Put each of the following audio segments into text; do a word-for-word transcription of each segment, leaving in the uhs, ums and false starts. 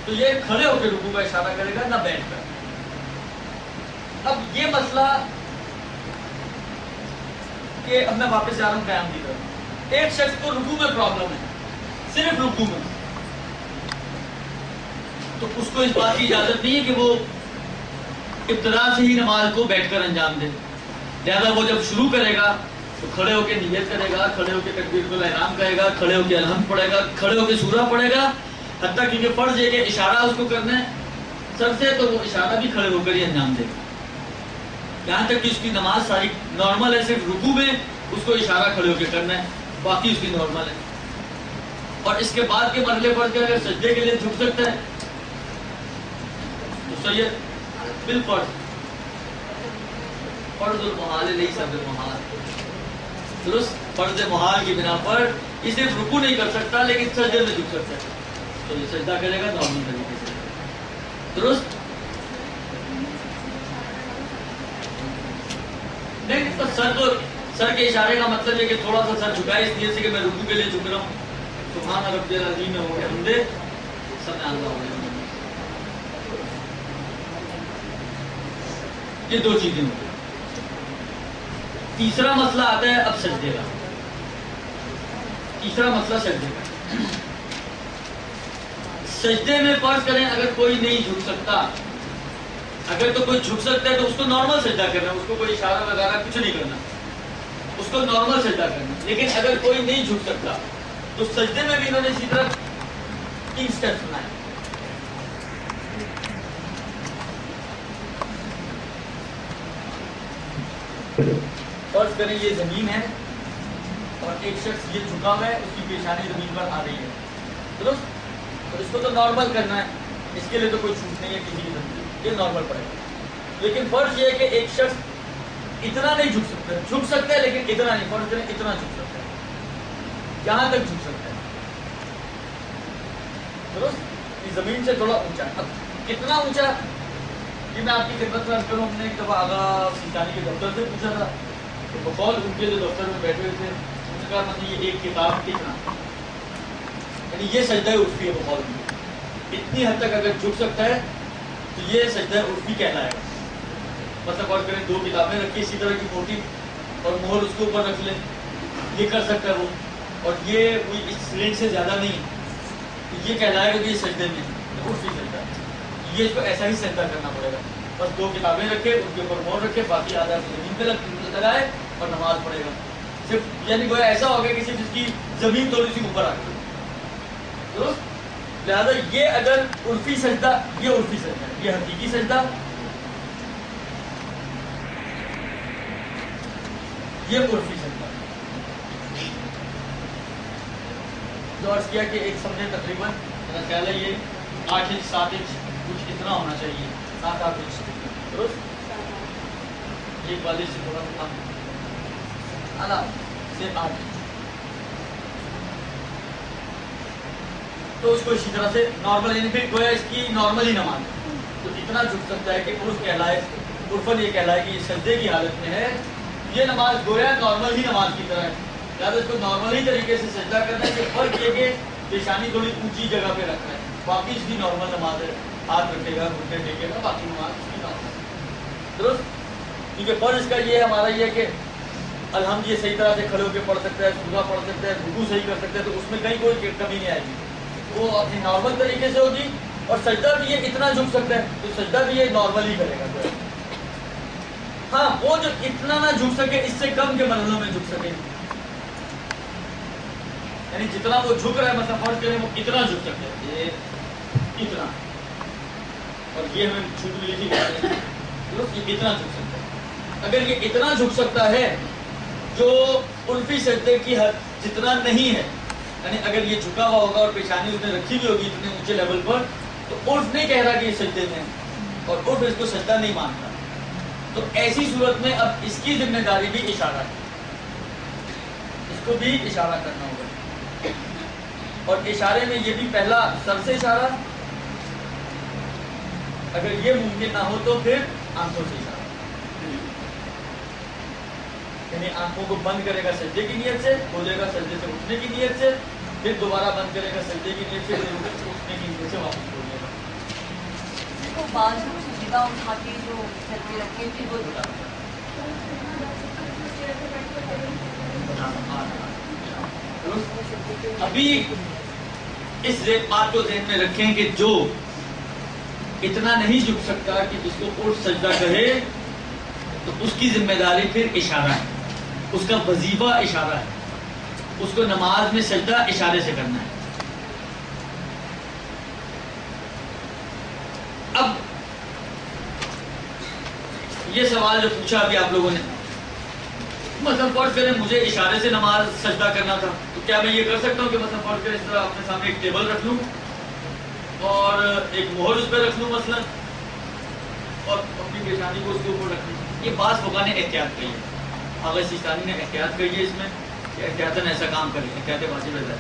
तो ये खड़े होकर रुकू का इशारा करेगा ना बैठ कर। अब ये मसला कि अब मैं वापस जा रहा हूँ कयाम की तरफ। एक शख्स को रुकू में प्रॉब्लम है, सिर्फ रुकू में, तो उसको इस बात की इजाजत नहीं है कि वो इब्तिदा से ही नमाज को बैठकर अंजाम दे। लिहाजा वो जब शुरू करेगा तो खड़े होकर नियत करेगा, खड़े होकर तकबीरुल इहराम कहेगा, खड़े होकर अलहम्द पढ़ेगा, खड़े होकर सूरा पढ़ेगा, हत्ता कि फर्ज है कि इशारा उसको करना है सर से, तो वो इशारा भी खड़े होकर ही अंजाम देगा। यहाँ तक कि उसकी नमाज सारी नॉर्मल है, सिर्फ रुकू में उसको इशारा खड़े होकर करना है, बाकी उसकी नॉर्मल है। और इसके बाद के मरहले पर अगर सजदे के लिए झुक सकता है तो सही है, बिल्कुल फर्जुल मुहाल नहीं सब्र मुहाल, दुरुस्त फर्ज मुहाल की बिना पर ये सिर्फ रुकू नहीं कर सकता लेकिन सजदे में झुक सकता है, तो ये सजदा करेगा नॉर्मल तरीके से, दुरुस्त। नहीं तो सर तो सर के इशारे का मतलब है कि थोड़ा सा सर झुकाए इस नियत से कि मैं रुकू के लिए झुक रहा हूँ, सुभान रब्बियल अज़ीम में हो गया हमदे समी अल्लाह हो गया। ये दो चीजें हो गई। तीसरा मसला आता है अब सजदे का। तीसरा मसला सजदे का। सजदे में फर्ज करें अगर कोई नहीं झुक सकता, अगर तो कोई झुक सकता है तो उसको नॉर्मल सजदा करना, उसको कोई इशारा वगैरह कुछ नहीं करना, उसको नॉर्मल सजदा करना। लेकिन अगर कोई नहीं झुक सकता तो सजदे में भी इन्होंने इसी तरह तीन स्टेप्स बनाए। फर्ज करें ये जमीन है और एक शख्स ये झुका हुआ है, उसकी पेशानी जमीन पर आ रही है, दुरुस्त। तो इसको तो नॉर्मल करना है, इसके लिए तो कोई छूट नहीं है किसी की जमीन, ये नॉर्मल पड़ेगा। लेकिन फर्ज ये है कि एक शख्स इतना नहीं झुक सकता, झुक सकता है लेकिन इतना नहीं, फर्ज करें इतना झुक सकता है, यहां तक झुक सकता है, दुरुस्त, जमीन से थोड़ा ऊंचा। अब कितना ऊंचा ये मैं आपकी खिदमत में अर्ज करूं। हमने एक दफा आगा सिंचानी के दफ्तर से पूछा था, तो बकौल उनके जो दफ्तर में बैठे हुए थे उन्होंने कहा मतलब ये एक किताब कितना, यानी ये सजदा उर्फी है, बकौल इतनी हद तक अगर झुक सकता है तो ये सजदा उर्फी कहलाएगा। मतलब और करें दो किताबें रखी इसी तरह की मोटी और मोहर उसके ऊपर रख ले, ये कर सकता है वो, और ये कोई इस रेंज से ज्यादा नहीं, तो ये कहलाएगा कि ये सजदे में उर्फी सजदा, ये इसको ऐसा ही सजदा करना पड़ेगा। बस दो किताबें रखे, उनके ऊपर मोहर रखे, बाकी आधा जमीन पे लगाए और नमाज पढ़ेगा सिर्फ, यानी गोया ऐसा हो गया कि सिर्फ इसकी जमीन थोड़ी सी ऊपर आ गई, दुरुस्त। लिहाजा ये अगर उर्फी सजदा, ये उर्फी सजदा, ये हकीकी सजदा, ये उर्फी सजदा। जो अर्ज किया कि एक समझे तकरीबन मेरा ख्याल है ये आठ इंच सात इंच कुछ इतना होना चाहिए, सात आठ इंच, दुरुस्त। एक वाले से थोड़ा सा कम आला से आठ इंच, तो उसको इसी तरह से नॉर्मल, यानी फिर गोया इसकी नॉर्मल ही नमाज, तो इतना झुक सकता है कि उर्फ कहलाए, उर्फन ये कहलाए कि ये सजदे की हालत में है, ये नमाज गोया नॉर्मल ही नमाज की तरह है। याद इसको नॉर्मल ही तरीके से सजदा करना है, कि फर्क ये कि पेशानी थोड़ी ऊंची जगह पे रखना है, बाकी इसकी नॉर्मल नमाज है, हाथ रखेगा, घुटने टेकेगा, बाकी नमाज इसकी नॉर्मल, दुरुस्त। क्योंकि फर्ज इसका ये है हमारा ये कि अलहम्द ये सही तरह से खड़े होकर पढ़ सकता है, सूरा पढ़ सकता है, रुकू सही कर सकता है, तो उसमें कहीं कोई कमी नहीं आएगी, वो अपनी नॉर्मल तरीके से होगी। और सजदा भी ये इतना झुक सकता है तो सजदा भी ये नॉर्मल ही करेगा। हाँ, वो जो इतना ना झुक सके, इससे कम के मरहलों में झुक सके, यानी जितना वो झुक रहा है, मतलब फर्ज करें वो इतना झुक सकता है, ये इतना, और ये हमें छूट मिली थी, ये इतना झुक सकता है। अगर ये इतना झुक सकता है जो उल्फी सजदे की हद जितना नहीं है, यानी अगर ये झुका हुआ होगा और पेशानी उसने रखी भी होगी इतने ऊंचे लेवल पर, तो उर्फ नहीं कह रहा कि ये सजदे में है और उर्फ इसको सजदा नहीं मानता, तो ऐसी सूरत में अब इसकी जिम्मेदारी भी इशारा है, इसको भी इशारा करना होगा। और इशारे में ये भी पहला सर से इशारा, अगर ये मुमकिन ना हो तो फिर आंखों से इशारा, यानी आंखों को बंद करेगा सजदे की नियत से, खोलेगा सजदे से उठने की नियत से, फिर दोबारा बंद करेगा सजदे की नियत से, फिर उठने की नियत से वापस खोलेगा। बाजू सीधा उठा के जो सर पे रखे थे वो अभी इस बात को ध्यान में रखें कि जो इतना नहीं झुक सकता कि जिसको उठ सजदा कहे तो उसकी जिम्मेदारी फिर इशारा है, उसका वजीफा इशारा है, उसको नमाज में सजदा इशारे से करना है। अब ये सवाल जो पूछा अभी आप लोगों ने, मतलब फर्ज करें मुझे इशारे से नमाज सजदा करना था, तो क्या मैं ये कर सकता हूँ कि मतलब फर्ज करें इस तरह अपने सामने एक टेबल रख लूँ और एक मोहर उस पर रख लूँ मसलन, और अपनी पेशानी को उसके ऊपर रख लूँ? ये बात फुक़हा ने एहतियात कही है, आग़ा सिस्तानी ने एहतियात कही है इसमें कि एहतियातन ऐसा काम करे, एहतियात वाजिब है।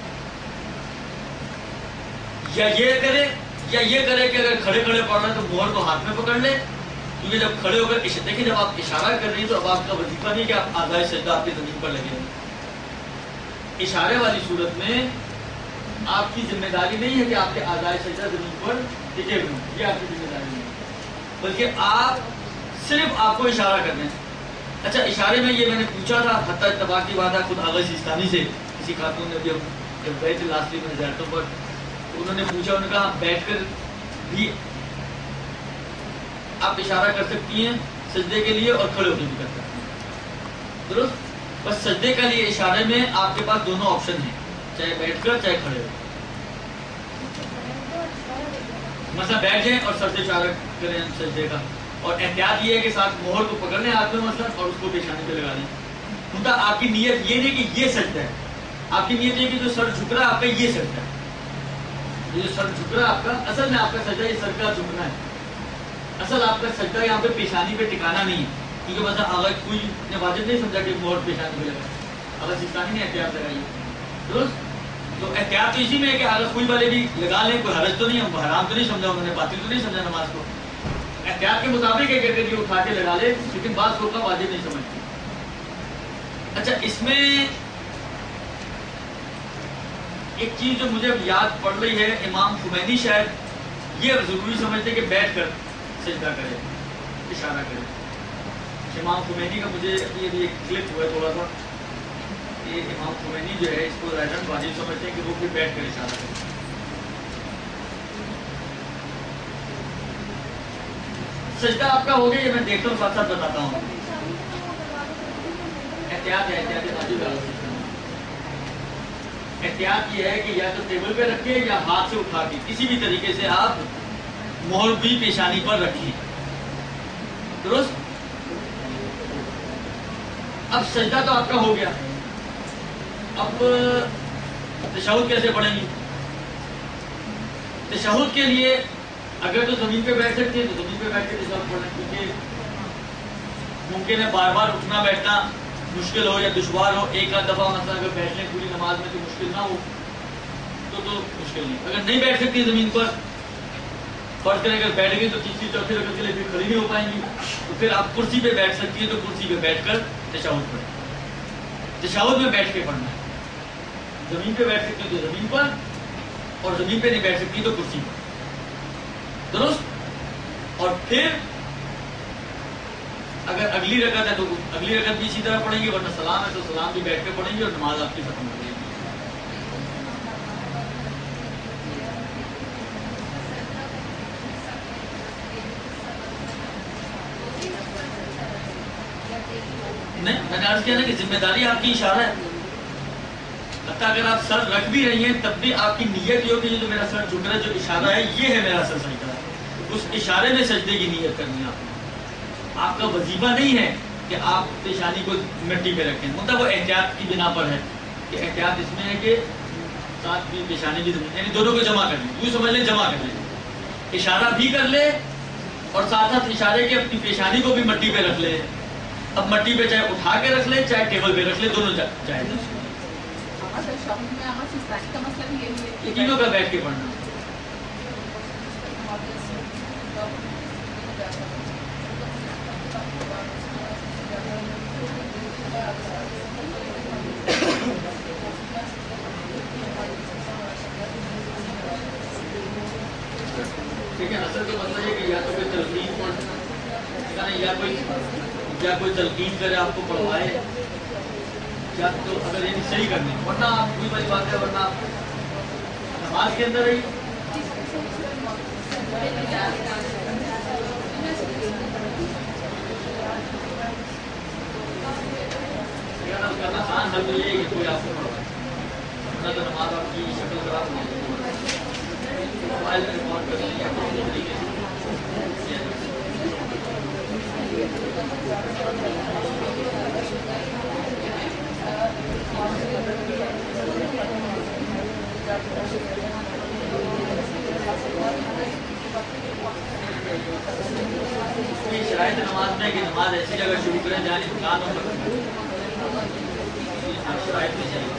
या ये करे या ये करे कि अगर खड़े खड़े पढ़ रहे हैं तो मोहर को हाथ में पकड़ ले, क्योंकि जब खड़े होकर देखिए जब आप इशारा कर रही हैं तो अब आपका वजीफा नहीं कि आप आज़ाए सजदा आपकी ज़मीन पर लगे हैं। इशारे वाली सूरत में आपकी जिम्मेदारी नहीं है कि आपके आज़ाए सजदा ज़मीन पर टिके हुए, ये आपकी जिम्मेदारी नहीं है, बल्कि आप सिर्फ आपको इशारा करना है। अच्छा, इशारे में ये मैंने पूछा था, हत्ता इत्तफाक की बात है, खुद आग़ा सिस्तानी से किसी खातून ने जब जब गए थे लास्ट वीक में ज़ियारतों पर, तो उन्होंने पूछा, उन्होंने कहा बैठ कर भी आप इशारा कर सकती हैं सजदे के लिए और खड़े होकर भी कर सकती हैं, दुरुस्त। बस सजदे के लिए इशारे में आपके पास दोनों ऑप्शन हैं, चाहे बैठकर चाहे खड़े हो। मतलब बैठ जाएं और सर से इशारा करें सजदे का, और एहतियात ये है कि साथ मोहर को पकड़ लें हाथ में मसलन और उसको पेशानी पे लगा लें। मतलब आपकी नीयत ये नहीं कि ये सजदा है, आपकी नीयत ये कि जो सर झुक रहा है आपका ये सजदा है, ये जो सर झुक रहा है आपका असल में आपका सजदा ये सर का झुकना है। असल आपका सजदा यहाँ पे पेशानी पे टिकाना नहीं है, क्योंकि मतलब अगर कोई ने वाजिब नहीं समझा कि मोहर पेशानी पे लगा, अगर सिस्तानी ने एहतियात लगाई है, दुरुस्त। तो एहतियात तो इसी में है कि अगर कोई वाले भी लगा लें, कोई हरज तो नहीं, हम हराम तो नहीं समझा उन्होंने, बातिल तो नहीं समझा नमाज को, एहतियात के मुताबिक है कि अगर ये उठा के लगा ले, लेकिन बात को का वाजिब नहीं समझती। अच्छा, इसमें एक चीज जो मुझे याद पड़ रही है, इमाम खुमैनी शायद ये जरूरी समझते कि बैठ कर सजदा करे, इशारा करे। इमाम खुमैनी का मुझे ये भी एक क्लिप हुआ थोड़ा सा, ये इमाम खुमैनी जो है इसको राइटन वाजिब समझते हैं कि वो फिर बैठ कर इशारा करे। सजदा आपका हो गया, ये मैं देखता हूँ, साथ साथ बताता हूँ। एहतियात है, एहतियात वाजिब है। एहतियात ये है कि या तो टेबल पे रखिए या हाथ से उठा के किसी भी तरीके से आप मोहर भी पेशानी पर रखिए, दुरुस्त। अब सजदा तो आपका हो गया, अब तशहुद कैसे पढ़ेंगे? तशहुद के लिए अगर तो जमीन पे बैठ सकते हैं तो जमीन पे बैठ के तशहुद पढ़ें, क्योंकि मुमकिन है बार बार उठना बैठना मुश्किल हो या दुश्वार हो, एक आध दफा मतलब अगर बैठ लें पूरी नमाज में तो मुश्किल ना हो तो तो मुश्किल नहीं। अगर नहीं बैठ सकती जमीन पर, फर्ज करें अगर बैठ गई तो तीसरी चौथी रकअत के लिए फिर खड़ी नहीं हो पाएंगी, तो फिर आप कुर्सी पे बैठ सकती है तो कुर्सी पे बैठकर तशहुद पढ़ें। तशहुद में बैठ के पढ़ना है, जमीन पे बैठ सकती है तो जमीन पर, और जमीन पे नहीं बैठ सकती तो कुर्सी पर, दुरुस्त। और फिर अगर अगली रकअत है तो अगली रकअत भी इसी तरह पढ़ेंगे, वरना सलाम है तो सलाम भी बैठ के पढ़ेंगे और नमाज आपकी खत्म हो जाएगी। नहीं, मैंने अर्ज किया ना कि जिम्मेदारी आपकी इशारा है। लगता अगर आप सर रख भी रही हैं तब भी आपकी नीयत ये होगी जो मेरा सर झुक रहा है, जो इशारा है ये है मेरा सर सजदा है, उस इशारे में सजदे की नीयत करनी है आपने। आपका वजीफा नहीं है कि आप पेशानी को मिट्टी पे रखें, मतलब वो एहतियात की बिना पर है कि एहतियात इसमें है कि साथ भी पेशानी भी, यानी दोनों को जमा कर लें, यूँ समझ लें जमा कर लें, इशारा भी कर ले और साथ साथ इशारे के अपनी पेशानी को भी मिट्टी पे रख ले। अब मिट्टी पे चाहे उठा के रख ले चाहे टेबल पे रख ले, दोनों जायज़ है। तीनों का बैठ के पढ़ना। ٹھیک ہے، اصل تو مسئلہ یہ کہ یا تو کوئی تلقین پڑھ یا کوئی یا کوئی تلقین کرے آپ کو پڑھوائے، یا تو اگر یہ صحیح کرنے، ورنہ آپ کوئی بڑی بات ہے، ورنہ نماز کے اندر ہی کرنا آسان حل تو یہ ہے کہ کوئی آپ کو پڑھوائے، ورنہ تو نماز آپ کی شکل خراب ہو جائے گی۔ موبائل میں ریکارڈ کر لیں یا کسی طریقے سے شرائط نماز میں کہ نماز ایسی جگہ شروع کریں جہاں امکان ہو سکتا شرائط میں چاہیے۔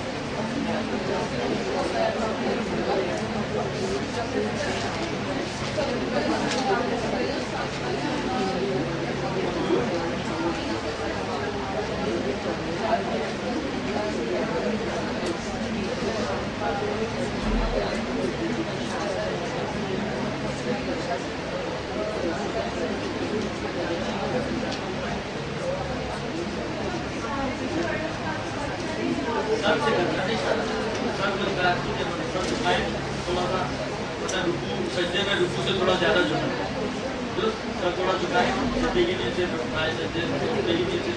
سر سے کرنا نہیں سر کو دکھایا سر دکھائے تھوڑا سا رکو سجدے میں رکو سے تھوڑا زیادہ جھکا درست سر تھوڑا جھکائے سجدے کی نیچے اٹھائے سجدے سجدے کی نیچے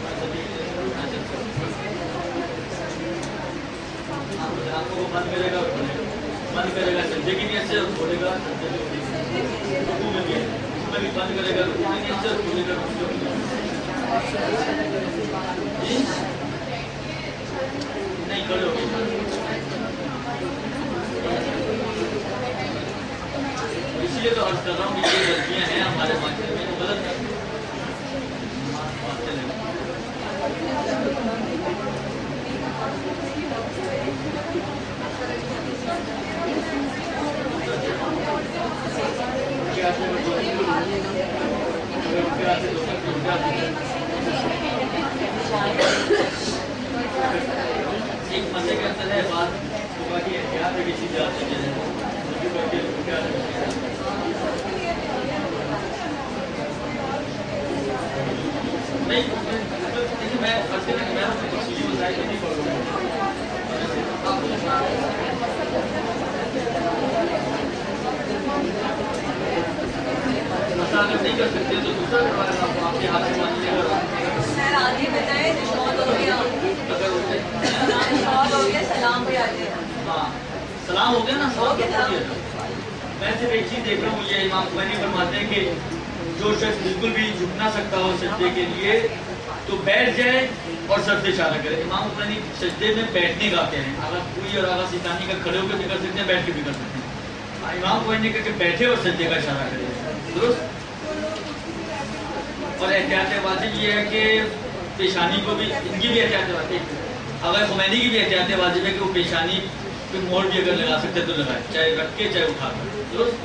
آپ کو بند کرے گا بند کرے گا سجدے کی نیت سے اور کھولے گا رکو میں بھی اس میں بھی بند کرے گا رکو کی نیت سے اور کھولے گا رکو نہیں کھڑے ہو اس لیے تو عرض کر رہا ہوں کہ یہ غلطیاں ہیں ہمارے معاشرے میں تو غلط ہے۔ ایک مسئلے کے اندر ہے بات صبح کی احتیاط ہے کسی جات سے نہیں میں تفصیلی مسائل نہیں پڑھ رہا مسئلہ اگر نہیں کر سکتے تو دوسرا کروایا آپ کے ہاتھ سے مان لیجیے گا سر آگے بتائیں شوق ہو گیا شوق ہو گیا سلام بھی آ گیا ہاں سلام ہو گیا نا سلام ہو گیا میں صرف ایک چیز دیکھ رہا ہوں یہ امام خمینی فرماتے ہیں کہ جو شخص بالکل بھی جھک نہ سکتا ہو سجدے کے لیے تو بیٹھ جائے اور سر سے اشارہ کرے۔ امام خمینی سجدے میں بیٹھنے کا کہتے ہیں، آغا پوری اور آغا سیتانی کا کھڑے ہو کے بھی کر سکتے ہیں بیٹھ کے بھی کر سکتے ہیں۔ امام خمینی کا کہ بیٹھے اور سجدے کا اشارہ کرے درست۔ اور احتیاط واجب یہ ہے کہ پیشانی کو بھی ان کی بھی احتیاط واجب ہے، اگر خمینی کی بھی احتیاط واجب ہے کہ وہ پیشانی پہ موڑ بھی اگر لگا سکتے تو لگائے، چاہے رکھ کے چاہے اٹھا کر درست۔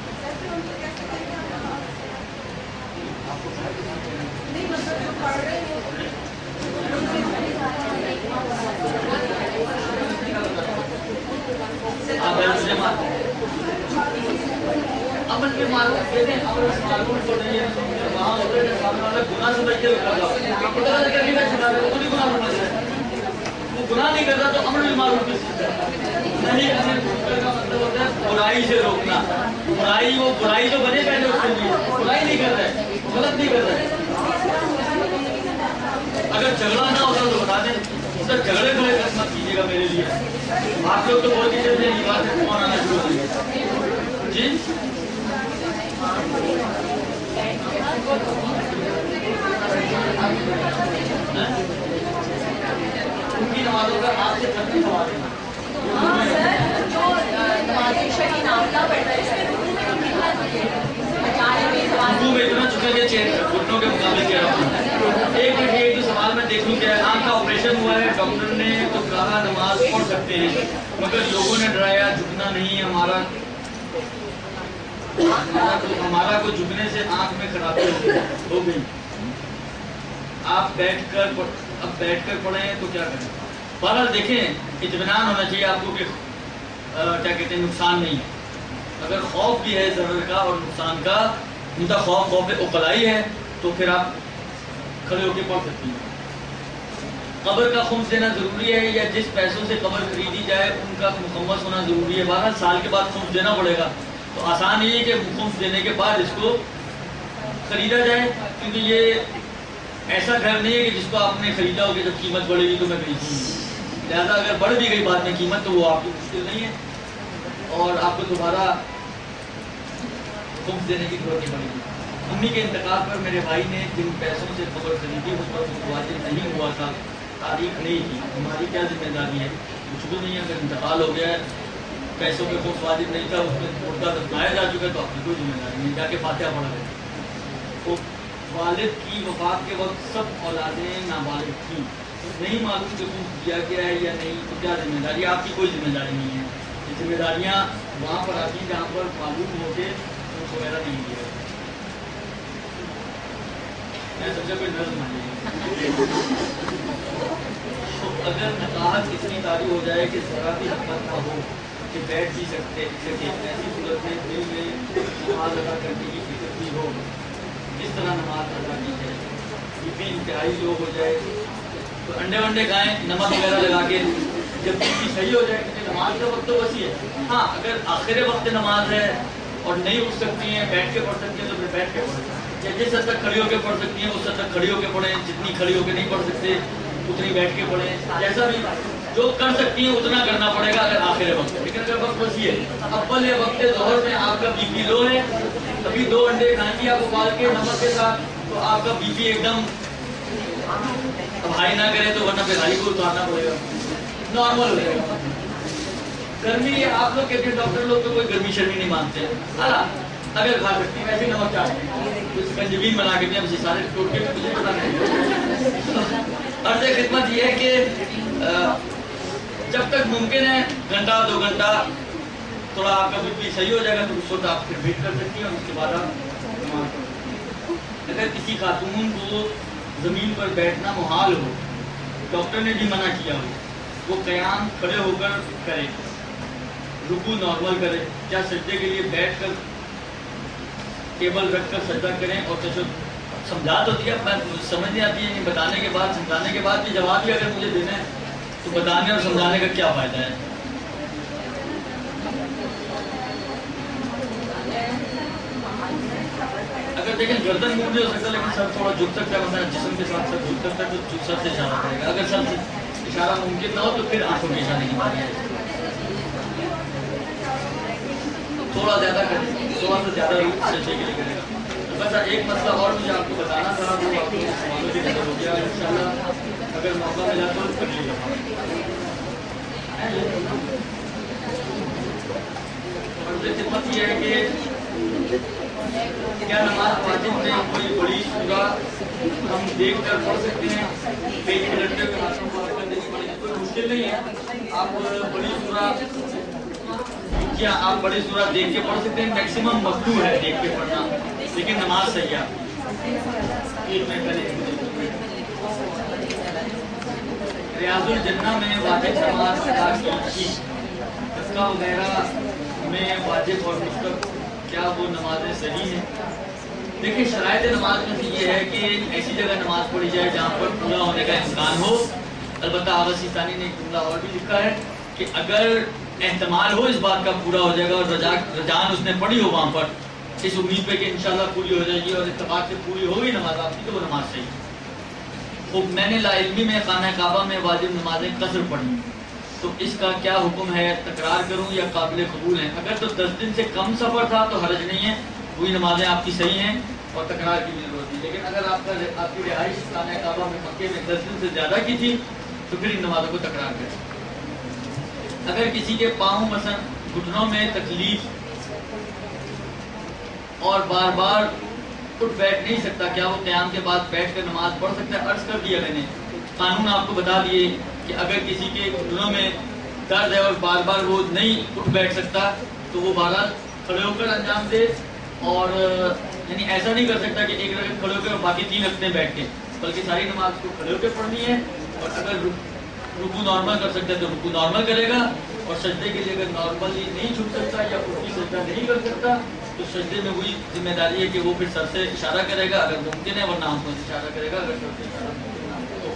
امن کے معلوم کہتے ہیں امن سے معلوم تو نہیں ہے وہاں ہوتے ہیں سامنے والا گناہ سمجھتے ہوئے کر رہا خدا نے کرنے کا چھڑا رہا خود ہی گناہ سمجھ رہا ہے، وہ گناہ نہیں کرتا تو امن بھی معلوم کس چیز ہے نہیں کرنے کا مطلب ہوتا ہے برائی سے روکنا، برائی وہ برائی جو بنے پہلے اس کے لیے برائی نہیں کر رہا ہے غلط نہیں کر رہا ہے۔ اگر جھگڑا نہ ہوتا تو بتا دیں سر جھگڑے کھڑے مت کیجیے گا میرے لیے، آپ لوگ تو بول دیجیے تھے یہ بات فون آنا شروع ہو گئی جی ان کی نمازوں کا آپ سے فرق سوال ہے میں اتنا چکا کہ گھٹنوں کے مقابلے کیا ایک منٹ ایک سوال میں دیکھوں کہ آنکھ کا آپریشن ہوا ہے ڈاکٹر نے تو کہا نماز پڑھ سکتے ہیں مگر لوگوں نے ڈرایا جھکنا نہیں ہمارا ہمارا کو جھکنے سے آنکھ میں خرابی ہو گئی، آپ بیٹھ کر اب بیٹھ کر پڑھیں تو کیا کریں؟ بہرحال دیکھیں اطمینان ہونا چاہیے آپ کو کہ کیا کہتے ہیں نقصان نہیں ہے، اگر خوف بھی ہے ضرر کا اور نقصان کا، ان کا خوف خوف اقلائی ہے، تو پھر آپ کھڑے ہو کے پڑھ سکتی ہیں۔ قبر کا خمس دینا ضروری ہے یا جس پیسوں سے قبر خریدی جائے ان کا مخمس ہونا ضروری ہے؟ بارہ سال کے بعد خمس دینا پڑے گا، تو آسان یہ ہے کہ خمس دینے کے بعد اس کو خریدا جائے، کیونکہ یہ ایسا گھر نہیں ہے کہ جس کو آپ نے خریدا ہو کہ جب قیمت بڑھے گی تو میں خریدوں گی، لہٰذا اگر بڑھ بھی گئی بعد میں قیمت تو وہ آپ کی مشکل نہیں ہے اور آپ کو دوبارہ خمس دینے کی ضرورت نہیں پڑے گی۔ امی کے انتقال پر میرے بھائی نے جن پیسوں سے قبر خریدی اس پر واجب نہیں ہوا تھا، تاریخ نہیں تھی، ہماری کیا ذمہ داری ہے؟ کچھ بھی نہیں ہے، اگر انتقال ہو گیا ہے پیسوں کے خمس واجب نہیں تھا، اس میں مردہ دفنایا جا چکا تو آپ کی کوئی ذمہ داری نہیں، جا کے فاتحہ پڑھا گیا۔ تو والد کی وفات کے وقت سب اولادیں نابالغ تھیں، نہیں معلوم کہ خمس دیا گیا ہے یا نہیں، تو کیا ذمہ داری؟ آپ کی کوئی ذمہ داری نہیں ہے، یہ ذمہ داریاں وہاں پر آتی ہیں جہاں پر معلوم ہو کے خمس وغیرہ نہیں دیا ہے۔ میں سمجھا کوئی نظم آئی اگر نقاہت اتنی طاری ہو جائے کہ ذرا بھی حکمت نہ ہو کہ بیٹھ بھی سکتے سکے، ایسی صورت میں دل میں نماز ادا کرنے کی فکر بھی ہو، کس طرح نماز ادا کی جائے؟ بی پی انتہائی لو ہو جائے تو انڈے ونڈے کھائیں نمک وغیرہ لگا کے، جب بی پی صحیح ہو جائے، کیونکہ نماز کا وقت تو وسیع ہے۔ ہاں اگر آخر وقت نماز ہے اور نہیں اٹھ سکتی ہیں، بیٹھ کے پڑھ سکتی ہیں تو پھر بیٹھ کے پڑھیں، یا جس حد تک کھڑی ہو کے پڑھ سکتی ہیں اس حد تک کھڑی ہو کے پڑھیں، جتنی کھڑی ہو کے نہیں پڑھ سکتے اتنی بیٹھ کے پڑھیں، جیسا بھی جو کر سکتی ہیں اتنا کرنا پڑے گا اگر آخر وقت ہے۔ لیکن اگر وقت وسیع ہے، اول وقت ظہر میں آپ کا بی پی لو ہے، ابھی دو انڈے کھائیں گی آپ ابال کے نمک کے ساتھ، تو آپ کا بی پی ایک دم اب ہائی نہ کرے تو ورنہ پھر ہائی کو اتارنا پڑے گا، نارمل ہو جائے گا۔ گرمی آپ لوگ کہتے ہیں ڈاکٹر لوگ تو کوئی گرمی شرمی نہیں مانتے ہیں، ہاں اگر کھا سکتی ہیں ویسے نمک چاہتے ہیں کچھ کنجبین بنا کے بھی سارے ٹوٹکے میں مجھے پتا نہیں۔ عرض خدمت یہ ہے کہ جب تک ممکن ہے گھنٹہ دو گھنٹہ تھوڑا آپ کا بی پی صحیح ہو جائے گا تو اس وقت آپ پھر ویٹ کر سکتی ہیں اور اس کے بعد آپ نماز پڑھیں۔ اگر کسی خاتون کو زمین پر بیٹھنا محال ہو، ڈاکٹر نے بھی منع کیا ہو، وہ قیام کھڑے ہو کر کرے، رکوع نارمل کرے، کیا سجدے کے لیے بیٹھ کر ٹیبل رکھ کر سجدہ کریں؟ اور تشہد سمجھا تو دیا، میں سمجھ نہیں آتی ہے بتانے کے بعد سمجھانے کے بعد بھی جواب بھی اگر مجھے دینا ہے تو بتانے اور سمجھانے کا کیا فائدہ ہے؟ اگر دیکھیں گردن موڑ نہیں ہو سکتا لیکن سر تھوڑا جھک سکتا ہے، بندہ جسم کے ساتھ ساتھ جھک سکتا ہے تو سر سے اشارہ کرے گا، اگر سر سے اشارہ ممکن نہ ہو تو پھر آنکھوں کے اشارے کی باری ہے، تھوڑا زیادہ کرے، تھوڑا سا زیادہ سجدے کے لیے کرے گا۔ بس ایک مسئلہ اور مجھے آپ کو بتانا تھا، وہ آپ کو سوالوں کی نظر ہو گیا، انشاءاللہ اگر موقع ملا تو کر لیے گا۔ اور خدمت یہ ہے کہ کیا نماز واجب میں کوئی بڑی سورہ ہم دیکھ کر پڑھ سکتے ہیں؟ پیج کے لڑکے کے ہاتھوں کو کر دینی پڑے گی، کوئی مشکل نہیں ہے، آپ بڑی سورہ کیا آپ بڑی سورہ دیکھ کے پڑھ سکتے ہیں، میکسیمم مکروہ ہے دیکھ کے پڑھنا، لیکن نماز صحیح ہے۔ ریاض الجنہ میں واجب نماز ادا کی تھی، فقہ وغیرہ میں واجب اور مستحب، کیا وہ نمازیں صحیح ہیں؟ دیکھیں شرائط نماز میں سے یہ ہے کہ ایسی جگہ نماز پڑھی جائے جہاں پر پورا ہونے کا امکان ہو۔ البتہ آغا سیستانی نے ایک جملہ اور بھی لکھا ہے کہ اگر احتمال ہو اس بات کا پورا ہو جائے گا اور رجان اس نے پڑھی ہو وہاں پر اس امید پہ کہ انشاءاللہ پوری ہو جائے گی اور اتفاق سے پوری ہوگی نماز آپ کی تو وہ نماز صحیح۔ خوب میں نے لا علمی میں خانہ کعبہ میں واجب نمازیں قصر پڑھی، تو اس کا کیا حکم ہے؟ تکرار کروں یا قابل قبول ہیں؟ اگر تو دس دن سے کم سفر تھا تو حرج نہیں ہے، وہی نمازیں آپ کی صحیح ہیں اور تکرار کی بھی ضرورت نہیں، لیکن اگر آپ کا آپ کی رہائش خانہ کعبہ میں مکے میں دس دن سے زیادہ کی تھی تو پھر ان نمازوں کو تکرار کریں۔ اگر کسی کے پاؤں مثلا گھٹنوں میں تکلیف اور بار بار اٹھ بیٹھ نہیں سکتا، کیا وہ قیام کے بعد بیٹھ کر نماز پڑھ سکتا ہے؟ عرض کر دیا میں نے، قانون آپ کو بتا دیے کہ اگر کسی کے گھٹنوں میں درد ہے اور بار بار وہ نہیں اٹھ بیٹھ سکتا تو وہ بارہ کھڑے ہو کر انجام دے، اور یعنی ایسا نہیں کر سکتا کہ ایک رکعت کھڑے ہو کے اور باقی تین رکعتیں بیٹھ کے، بلکہ ساری نماز کو کھڑے ہو کے پڑھنی ہے، اور اگر رکوع نارمل کر سکتے ہیں تو رکوع نارمل کرے گا، اور سجدے کے لیے اگر نارملی نہیں جھک سکتا یا اٹھ سجدہ نہیں کر سکتا تو سجدے میں وہی ذمہ داری ہے کہ وہ پھر سر سے اشارہ کرے گا اگر ممکن ہے، ورنہ آنکھوں سے اشارہ کرے گا اگر سر سے اشارہ ممکن نہ ہو تو۔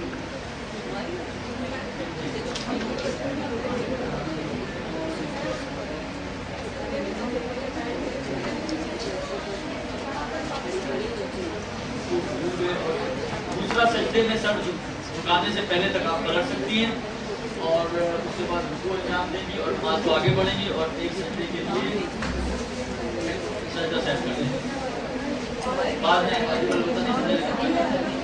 دوسرا سجدے میں سر جھکانے سے پہلے تک آپ پلٹ سکتی ہیں اور اس کے بعد رکوع انجام دیں گی اور نماز کو آگے بڑھیں گی اور ایک سجدے کے لیے سجدہ سیٹ کر دیں گی۔ بعد میں